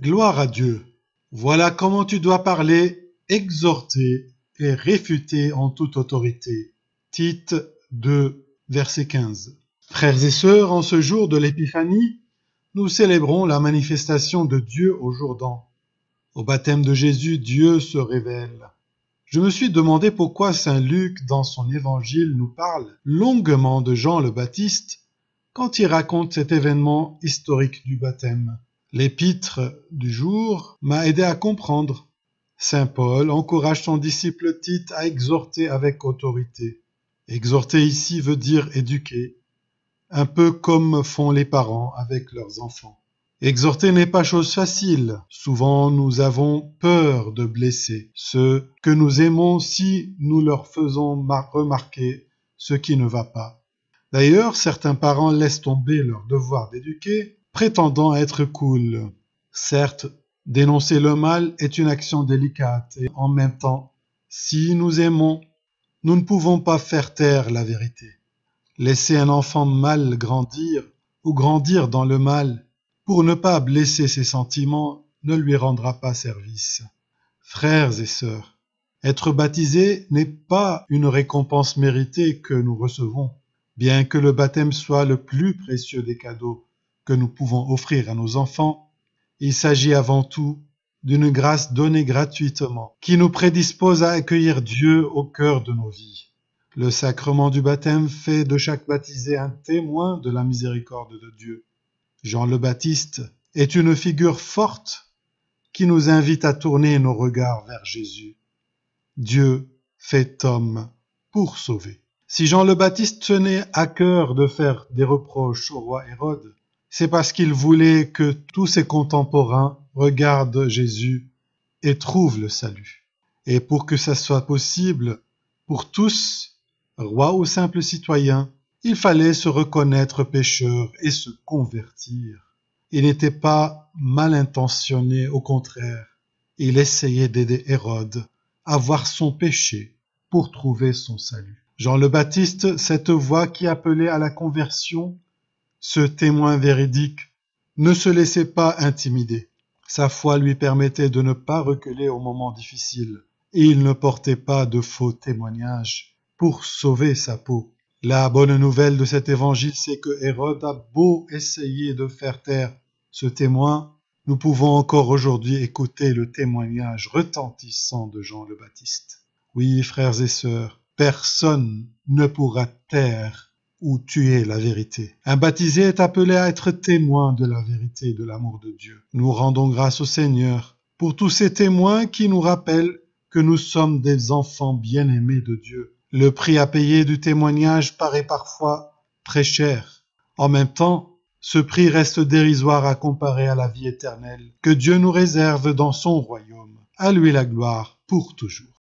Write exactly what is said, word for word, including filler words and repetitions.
Gloire à Dieu. Voilà comment tu dois parler, exhorter et réfuter en toute autorité. Tite deux, verset quinze. Frères et sœurs, en ce jour de l'Épiphanie, nous célébrons la manifestation de Dieu au Jourdain. Au baptême de Jésus, Dieu se révèle. Je me suis demandé pourquoi saint Luc, dans son évangile, nous parle longuement de Jean le Baptiste quand il raconte cet événement historique du baptême. L'épître du jour m'a aidé à comprendre. Saint Paul encourage son disciple Tite à exhorter avec autorité. Exhorter ici veut dire éduquer, un peu comme font les parents avec leurs enfants. Exhorter n'est pas chose facile. Souvent, nous avons peur de blesser ceux que nous aimons si nous leur faisons remarquer ce qui ne va pas. D'ailleurs, certains parents laissent tomber leur devoir d'éduquer, prétendant être cool. Certes, dénoncer le mal est une action délicate et en même temps, si nous aimons, nous ne pouvons pas faire taire la vérité. Laisser un enfant mal grandir ou grandir dans le mal pour ne pas blesser ses sentiments ne lui rendra pas service. Frères et sœurs, être baptisé n'est pas une récompense méritée que nous recevons, bien que le baptême soit le plus précieux des cadeaux que nous pouvons offrir à nos enfants. Il s'agit avant tout d'une grâce donnée gratuitement, qui nous prédispose à accueillir Dieu au cœur de nos vies. Le sacrement du baptême fait de chaque baptisé un témoin de la miséricorde de Dieu. Jean le Baptiste est une figure forte qui nous invite à tourner nos regards vers Jésus. Dieu fait homme pour sauver. Si Jean le Baptiste tenait à cœur de faire des reproches au roi Hérode, c'est parce qu'il voulait que tous ses contemporains regardent Jésus et trouvent le salut. Et pour que ça soit possible pour tous, rois ou simples citoyens, il fallait se reconnaître pécheur et se convertir. Il n'était pas mal intentionné, au contraire. Il essayait d'aider Hérode à voir son péché pour trouver son salut. Jean le Baptiste, cette voix qui appelait à la conversion, ce témoin véridique, ne se laissait pas intimider. Sa foi lui permettait de ne pas reculer au moment difficile, et il ne portait pas de faux témoignages pour sauver sa peau. La bonne nouvelle de cet évangile, c'est que Hérode a beau essayer de faire taire ce témoin, nous pouvons encore aujourd'hui écouter le témoignage retentissant de Jean le Baptiste. Oui, frères et sœurs, personne ne pourra taire ou tuer la vérité. Un baptisé est appelé à être témoin de la vérité et de l'amour de Dieu. Nous rendons grâce au Seigneur pour tous ces témoins qui nous rappellent que nous sommes des enfants bien-aimés de Dieu. Le prix à payer du témoignage paraît parfois très cher. En même temps, ce prix reste dérisoire à comparer à la vie éternelle que Dieu nous réserve dans son royaume. À lui la gloire pour toujours.